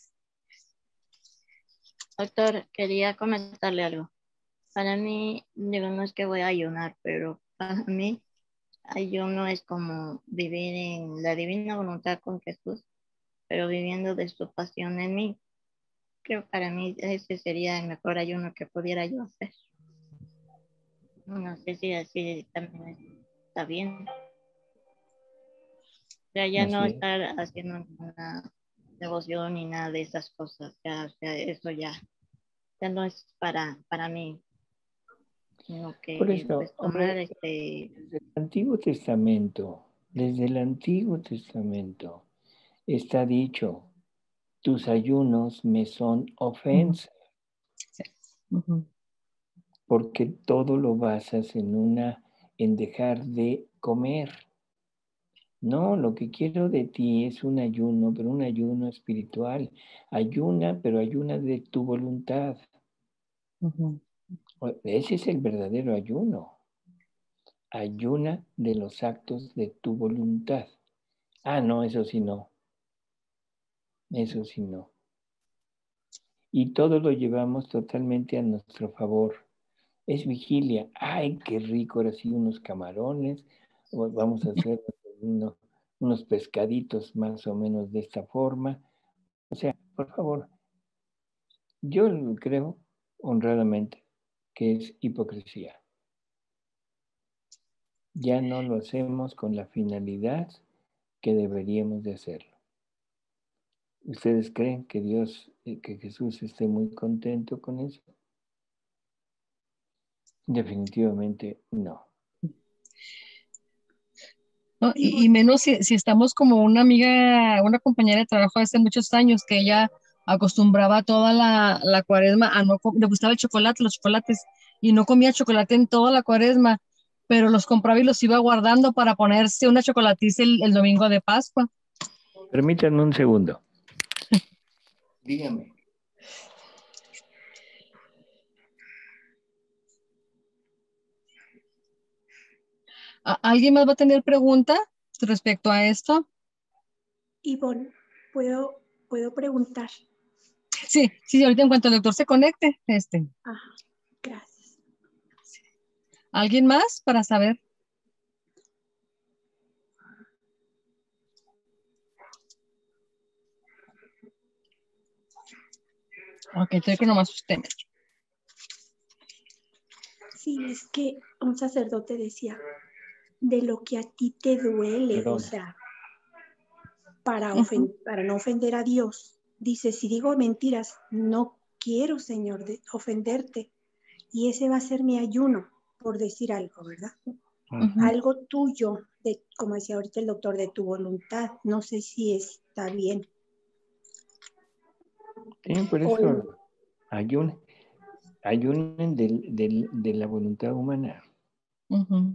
Speaker 3: Doctor, quería comentarle algo. Para mí, digo, no es que voy a ayunar, pero para mí ayuno es como vivir en la divina voluntad con Jesús, pero viviendo de su pasión en mí. Creo que para mí ese sería el mejor ayuno que pudiera yo hacer. No sé si así también está bien. O sea, ya no
Speaker 2: Así es.
Speaker 3: estar haciendo ninguna devoción ni nada de esas cosas. Ya, o sea, eso ya no es para mí, sino
Speaker 2: Por
Speaker 3: que
Speaker 2: eso,
Speaker 3: pues tomar
Speaker 2: hombre, desde el Antiguo Testamento está dicho, tus ayunos me son ofensa,
Speaker 1: Sí. Ujú.
Speaker 2: porque todo lo basas en dejar de comer. No, lo que quiero de ti es un ayuno, pero un ayuno espiritual. Ayuna, pero ayuna de tu voluntad.
Speaker 1: Ujú.
Speaker 2: Ese es el verdadero ayuno. Ayuna de los actos de tu voluntad. Ah, no, eso sí no. Eso sí no. Y todo lo llevamos totalmente a nuestro favor. Es vigilia. Ay, qué rico, ahora sí, unos camarones. O vamos a hacer unos pescaditos más o menos de esta forma. O sea, por favor, yo creo honradamente que es hipocresía. Ya no lo hacemos con la finalidad que deberíamos de hacerlo. ¿Ustedes creen que que Jesús esté muy contento con eso? Definitivamente no.
Speaker 1: ¿No?
Speaker 5: Y
Speaker 1: Y menos si estamos como una amiga, una compañera de trabajo hace muchos años que ella acostumbraba toda la cuaresma a no le gustaba el chocolate, los chocolates, y no comía chocolate en toda la cuaresma, pero los compraba y los iba guardando para ponerse una chocolatiza el domingo de Pascua.
Speaker 2: Permítanme un segundo. Dígame.
Speaker 1: ¿Alguien más va a tener pregunta respecto a esto?
Speaker 6: Ivonne, ¿puedo preguntar?
Speaker 1: Sí, sí, ahorita en cuanto el doctor se conecte,
Speaker 6: Ajá, gracias.
Speaker 1: ¿alguien más para saber? Ok, estoy con nomás usted.
Speaker 6: Sí, es que un sacerdote decía, de lo que a ti te duele,
Speaker 2: Perdón.
Speaker 6: o sea, para no ofender a Dios. Dice, si digo mentiras, no quiero, Señor, ofenderte. Y ese va a ser mi ayuno, por decir algo, ¿verdad?
Speaker 1: Ujú.
Speaker 6: Algo tuyo, como decía ahorita el doctor, de tu voluntad. No sé si está bien.
Speaker 2: Sí, por eso ayunen de la voluntad humana.
Speaker 1: Ujú.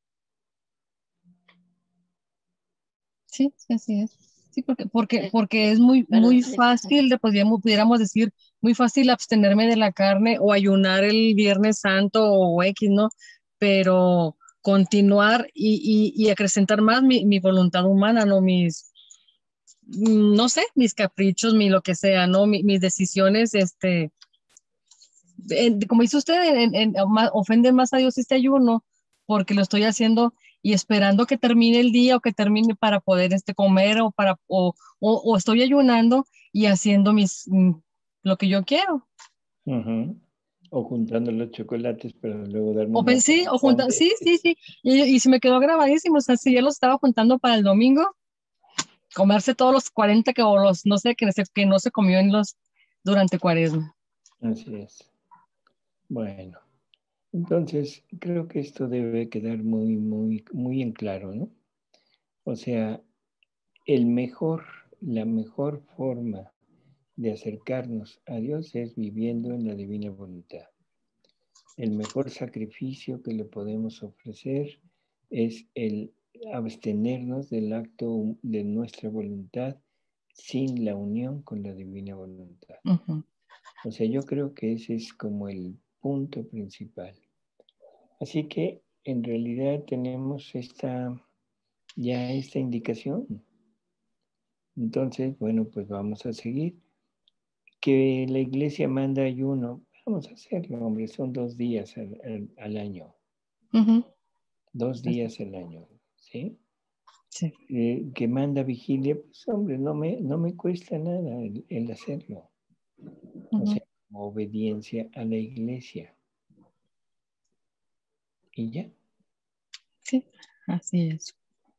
Speaker 1: Sí, sí, así es. Sí, porque es muy
Speaker 3: perdón,
Speaker 1: fácil, pudiéramos decir, muy fácil abstenerme de la carne o ayunar el Viernes Santo o X, ¿no? Pero continuar y acrecentar más mi voluntad humana, ¿no? No sé, mis caprichos, lo que sea, ¿no? Mis decisiones, como dice usted, ofenden más a Dios este ayuno, porque lo estoy haciendo y esperando que termine el día o que termine para poder comer o estoy ayunando y haciendo lo que yo quiero.
Speaker 2: Uh-huh. O juntando los chocolates para luego darme
Speaker 1: O
Speaker 2: una
Speaker 1: sí, o juntar,
Speaker 2: grande.
Speaker 1: sí. Y se me quedó grabadísimo, o sea, si ya los estaba juntando para el domingo, comerse todos los 40 o los, no sé, que no se comió durante Cuaresma.
Speaker 2: Así es. Bueno, entonces creo que esto debe quedar muy, muy, muy en claro, ¿no? O sea, la mejor forma de acercarnos a Dios es viviendo en la divina voluntad. El mejor sacrificio que le podemos ofrecer es el abstenernos del acto de nuestra voluntad sin la unión con la divina voluntad.
Speaker 1: Ujú.
Speaker 2: O sea, yo creo que ese es como el punto principal. Así que en realidad tenemos esta indicación. Entonces, bueno, pues vamos a seguir. Que la iglesia manda ayuno, vamos a hacerlo, hombre, son 2 días al año.
Speaker 1: Ujú.
Speaker 2: 2 días al año, ¿sí?
Speaker 1: Sí.
Speaker 2: Que manda vigilia, pues hombre, no me cuesta nada el hacerlo. O sea, como obediencia a la iglesia. Y ya.
Speaker 1: Sí, así es.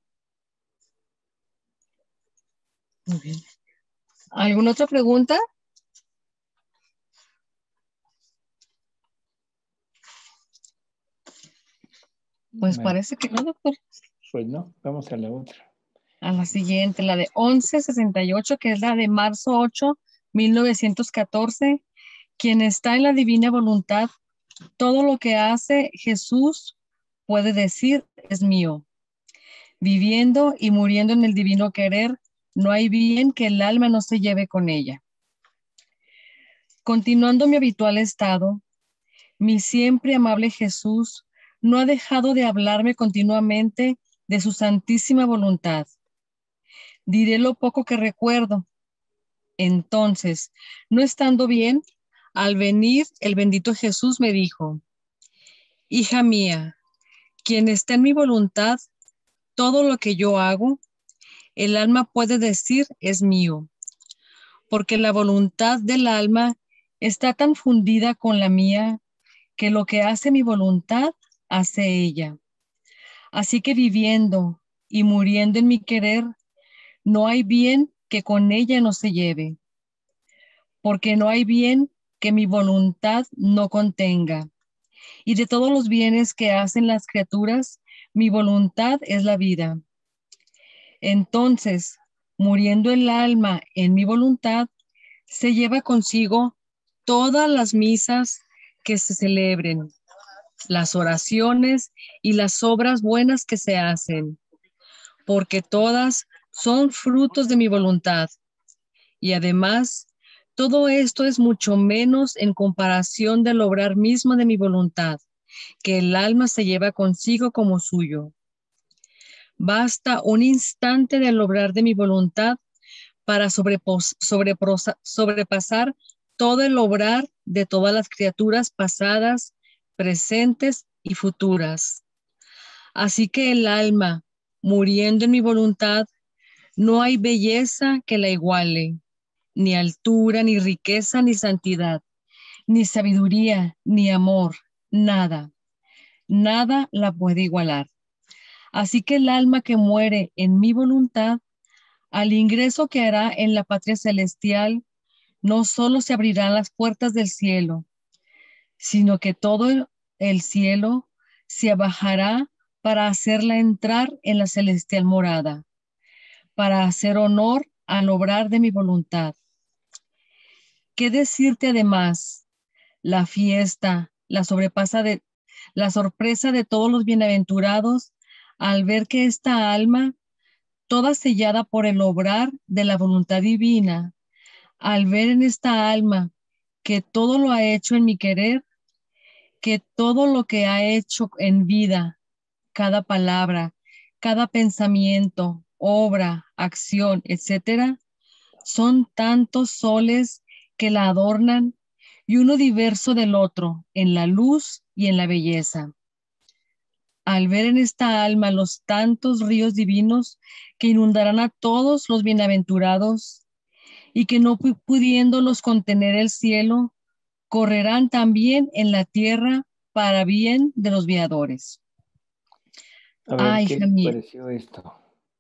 Speaker 1: Muy bien. ¿Alguna otra pregunta? Pues
Speaker 2: Bueno,
Speaker 1: parece que no, doctor.
Speaker 2: pues no, vamos a la otra.
Speaker 1: A la siguiente, la de 1168, que es la de marzo 8, 1914. Quien está en la divina voluntad, todo lo que hace Jesús puede decir es mío. Viviendo y muriendo en el divino querer, no hay bien que el alma no se lleve con ella. Continuando mi habitual estado, mi siempre amable Jesús no ha dejado de hablarme continuamente de su santísima voluntad. Diré lo poco que recuerdo. Entonces, no estando bien, al venir el bendito Jesús me dijo: hija mía, quien está en mi voluntad, todo lo que yo hago, el alma puede decir es mío, porque la voluntad del alma está tan fundida con la mía que lo que hace mi voluntad, hace ella. Así que viviendo y muriendo en mi querer, no hay bien que con ella no se lleve, porque no hay bien que mi voluntad no contenga. Y de todos los bienes que hacen las criaturas, mi voluntad es la vida. Entonces, muriendo el alma en mi voluntad, se lleva consigo todas las misas que se celebren, las oraciones y las obras buenas que se hacen, porque todas son frutos de mi voluntad. Y además, todo esto es mucho menos en comparación del obrar mismo de mi voluntad, que el alma se lleva consigo como suyo. Basta un instante del obrar de mi voluntad para sobrepasar todo el obrar de todas las criaturas pasadas, presentes y futuras. Así que el alma, muriendo en mi voluntad, no hay belleza que la iguale, ni altura, ni riqueza, ni santidad, ni sabiduría, ni amor, nada. Nada la puede igualar. Así que el alma que muere en mi voluntad, al ingreso que hará en la patria celestial, no solo se abrirán las puertas del cielo, sino que todo el cielo se abajará para hacerla entrar en la celestial morada, para hacer honor al obrar de mi voluntad. ¿Qué decirte además? La fiesta, la sorpresa de todos los bienaventurados al ver que esta alma, toda sellada por el obrar de la voluntad divina, al ver en esta alma que todo lo ha hecho en mi querer, que todo lo que ha hecho en vida, cada palabra, cada pensamiento, obra, acción, etcétera, son tantos soles que la adornan y uno diverso del otro en la luz y en la belleza. Al ver en esta alma los tantos ríos divinos que inundarán a todos los bienaventurados y que no pudiéndolos contener el cielo, correrán también en la tierra para bien de los viadores.
Speaker 2: A ver, ¿qué
Speaker 1: hija
Speaker 2: te
Speaker 1: mía,
Speaker 2: pareció esto?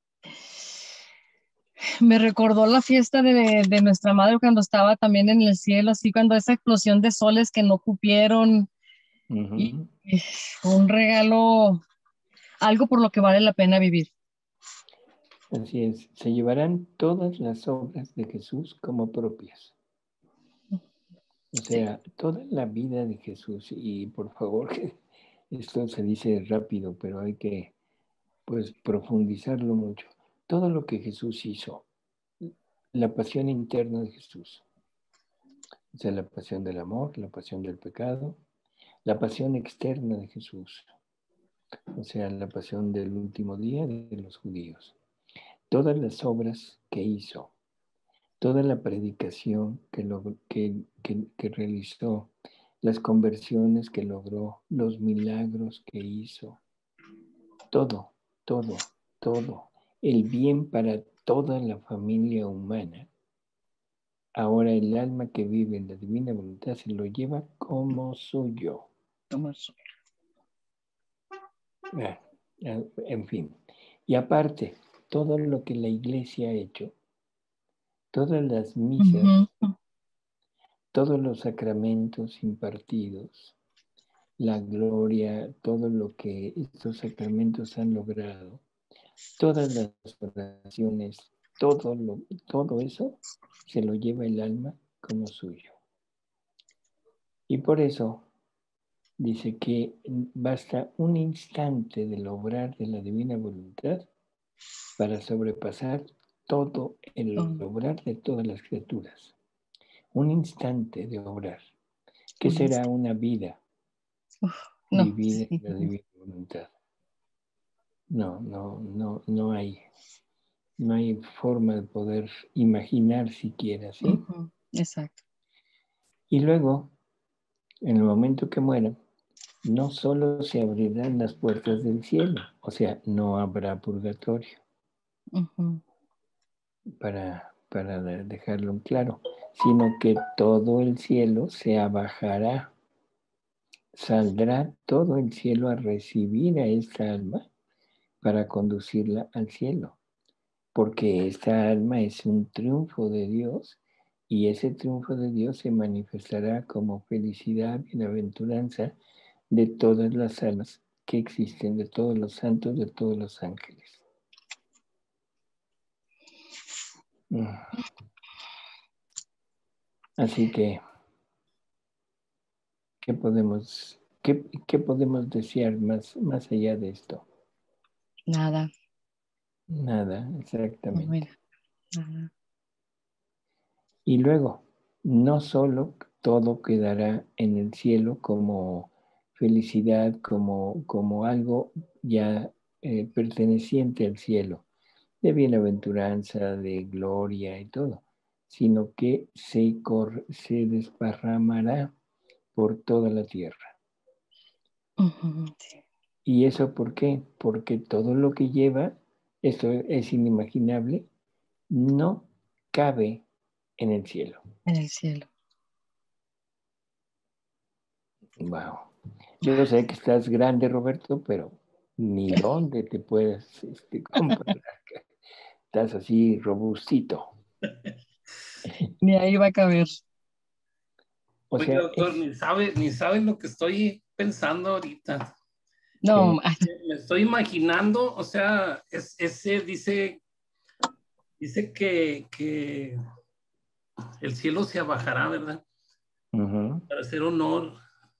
Speaker 1: me recordó la fiesta de nuestra madre cuando estaba también en el cielo, así cuando esa explosión de soles que no cupieron y un regalo, algo por lo que vale la pena vivir.
Speaker 2: Así es, se llevarán todas las obras de Jesús como propias. O sea, toda la vida de Jesús, y por favor, esto se dice rápido, pero hay que pues profundizarlo mucho. Todo lo que Jesús hizo, la pasión interna de Jesús, o sea, la pasión del amor, la pasión del pecado, la pasión externa de Jesús, o sea, la pasión del último día de los judíos. Todas las obras que hizo, toda la predicación que realizó, las conversiones que logró, los milagros que hizo, todo, el bien para toda la familia humana. Ahora el alma que vive en la divina voluntad se lo lleva como suyo. En fin. Y aparte, todo lo que la iglesia ha hecho, todas las misas, todos los sacramentos impartidos, la gloria, todo lo que estos sacramentos han logrado, todas las oraciones, todo eso se lo lleva el alma como suyo. Y por eso dice que basta un instante del obrar de la divina voluntad para sobrepasar todo el obrar de todas las criaturas. Un instante de obrar. ¿Qué será una vida? Vivir en la divina voluntad. No hay forma de poder imaginar siquiera, ¿sí?
Speaker 1: Exacto.
Speaker 2: Y luego, en el momento que mueran, no solo se abrirán las puertas del cielo, o sea, no habrá purgatorio, para dejarlo claro, sino que todo el cielo se abajará, saldrá todo el cielo a recibir a esta alma para conducirla al cielo, porque esta alma es un triunfo de Dios y ese triunfo de Dios se manifestará como felicidad, bienaventuranza de todas las almas que existen, de todos los santos, de todos los ángeles. Así que, ¿qué podemos desear más allá de esto?
Speaker 1: Nada.
Speaker 2: Nada, exactamente.
Speaker 1: Bueno, nada.
Speaker 2: Y luego, no solo todo quedará en el cielo como felicidad, como algo ya perteneciente al cielo, de bienaventuranza, de gloria y todo, sino que se desparramará por toda la tierra.
Speaker 1: Sí.
Speaker 2: ¿Y eso por qué? Porque todo lo que lleva, esto es inimaginable, no cabe en el cielo.
Speaker 1: En el cielo.
Speaker 2: Wow. Yo sé que estás grande, Roberto, pero ni dónde te puedes comparar. Estás así robustito.
Speaker 1: Ni ahí va a caber.
Speaker 2: O sea,
Speaker 4: doctor, ni sabe lo que estoy pensando ahorita.
Speaker 1: No,
Speaker 4: me estoy imaginando, o sea, ese dice que el cielo se abajará, ¿verdad? Para hacer honor.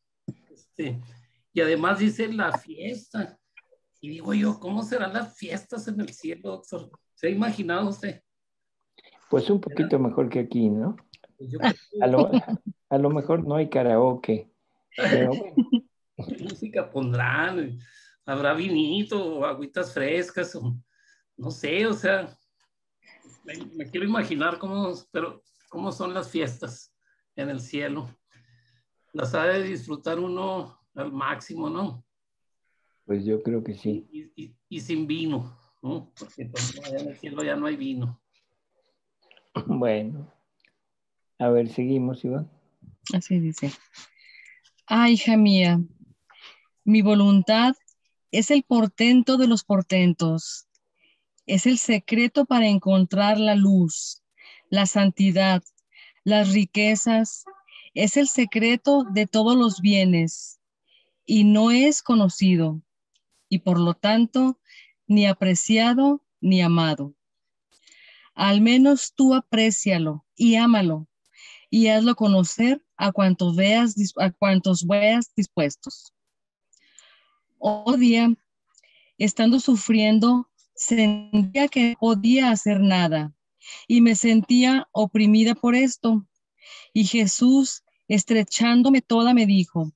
Speaker 4: Y además dice la fiesta. Y digo yo, ¿cómo serán las fiestas en el cielo, doctor? ¿Se ha imaginado usted?
Speaker 2: Pues un poquito mejor que aquí, ¿no?
Speaker 4: Pues yo
Speaker 2: a lo mejor no hay karaoke, pero bueno.
Speaker 4: ¿Qué música pondrán? ¿Habrá vinito o agüitas frescas? O, no sé, o sea, me quiero imaginar cómo son las fiestas en el cielo. Las ha de disfrutar uno al máximo, ¿no?
Speaker 2: Pues yo creo que sí.
Speaker 4: Y sin vino, ¿no? Porque allá en el cielo ya no hay vino.
Speaker 2: Bueno, a ver, seguimos, Iván.
Speaker 1: Así dice. Ah, hija mía, mi voluntad es el portento de los portentos. Es el secreto para encontrar la luz, la santidad, las riquezas. Es el secreto de todos los bienes y no es conocido y por lo tanto ni apreciado ni amado. Al menos tú aprécialo y ámalo y hazlo conocer a cuantos veas dispuestos. Otro día, estando sufriendo, sentía que no podía hacer nada y me sentía oprimida por esto. Y Jesús, estrechándome toda, me dijo: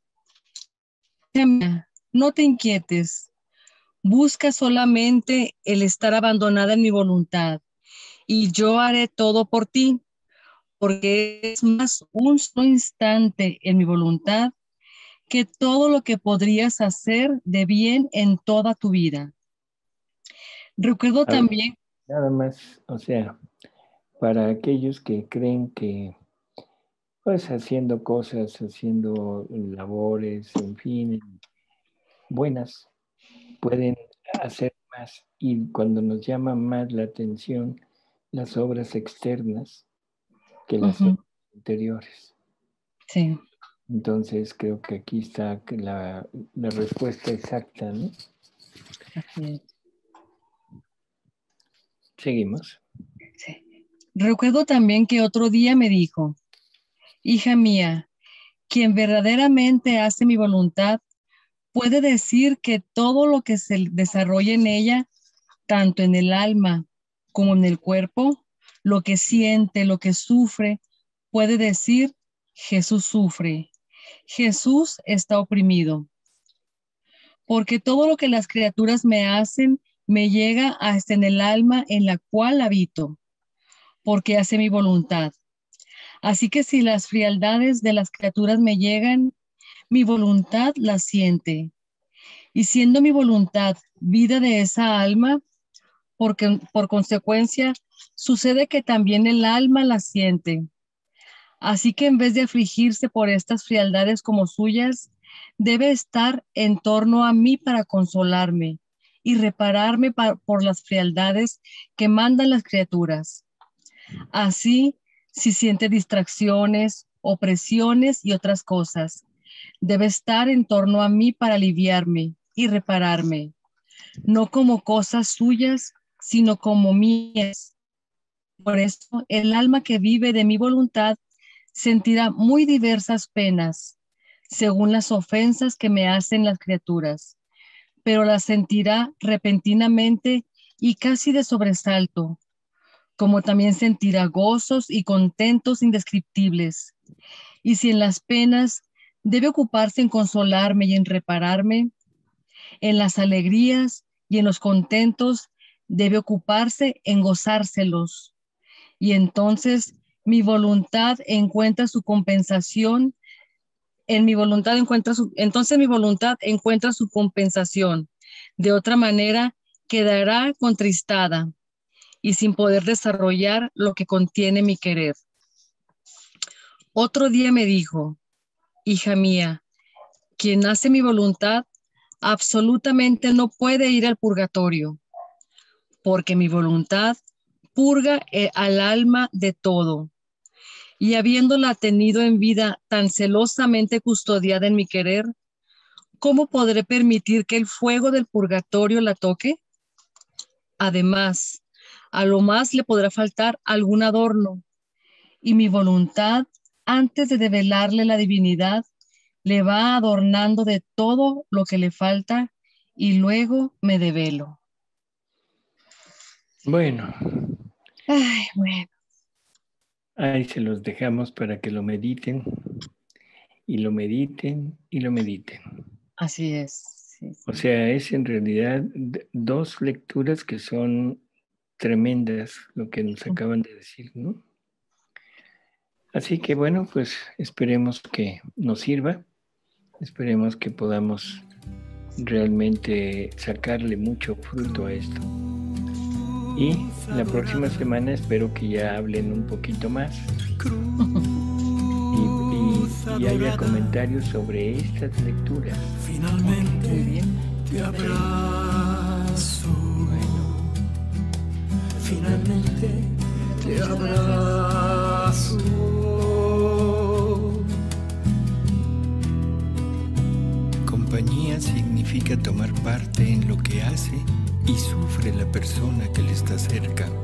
Speaker 1: no te inquietes, busca solamente el estar abandonada en mi voluntad y yo haré todo por ti, porque es más un solo instante en mi voluntad que todo lo que podrías hacer de bien en toda tu vida. Recuerdo también...
Speaker 2: Nada más, o sea, para aquellos que creen que pues haciendo cosas, haciendo labores, en fin, buenas, pueden hacer más. Y cuando nos llama más la atención las obras externas que las obras interiores.
Speaker 1: Sí.
Speaker 2: Entonces creo que aquí está la respuesta exacta, ¿no?
Speaker 1: Así es.
Speaker 2: Seguimos.
Speaker 1: Sí. Recuerdo también que otro día me dijo: hija mía, quien verdaderamente hace mi voluntad puede decir que todo lo que se desarrolla en ella, tanto en el alma como en el cuerpo, lo que siente, lo que sufre, puede decir: Jesús sufre, Jesús está oprimido. Porque todo lo que las criaturas me hacen me llega hasta en el alma en la cual habito, porque hace mi voluntad. Así que si las frialdades de las criaturas me llegan, mi voluntad las siente. Y siendo mi voluntad vida de esa alma, porque por consecuencia sucede que también el alma la siente. Así que en vez de afligirse por estas frialdades como suyas, debe estar en torno a mí para consolarme y repararme por las frialdades que mandan las criaturas. Así, si siente distracciones, opresiones y otras cosas, debe estar en torno a mí para aliviarme y repararme, no como cosas suyas, sino como mías. Por eso, el alma que vive de mi voluntad sentirá muy diversas penas, según las ofensas que me hacen las criaturas, pero las sentirá repentinamente y casi de sobresalto, como también sentirá gozos y contentos indescriptibles. Y si en las penas debe ocuparse en consolarme y en repararme, en las alegrías y en los contentos debe ocuparse en gozárselos. Y entonces mi voluntad encuentra su compensación. Entonces mi voluntad encuentra su compensación. De otra manera, quedará contristada y sin poder desarrollar lo que contiene mi querer. Otro día me dijo: hija mía, quien hace mi voluntad absolutamente no puede ir al purgatorio, porque mi voluntad purga al alma de todo. Y habiéndola tenido en vida tan celosamente custodiada en mi querer, ¿cómo podré permitir que el fuego del purgatorio la toque? Además, a lo más le podrá faltar algún adorno, y mi voluntad, antes de develarle la divinidad, le va adornando de todo lo que le falta y luego me develo.
Speaker 2: Bueno.
Speaker 1: Ay, bueno.
Speaker 2: Ahí se los dejamos para que lo mediten y lo mediten y lo mediten.
Speaker 1: Así es. Sí, sí.
Speaker 2: O sea, es en realidad dos lecturas que son tremendas, lo que nos acaban de decir, ¿no? Así que bueno, pues esperemos que nos sirva, esperemos que podamos realmente sacarle mucho fruto a esto. Y la próxima semana espero que ya hablen un poquito más y haya comentarios sobre estas lecturas.
Speaker 7: Finalmente muy bien. Te abrazo. Bueno. Finalmente te abrazo.
Speaker 2: Compañía significa tomar parte en lo que hace y sufre la persona que le está cerca.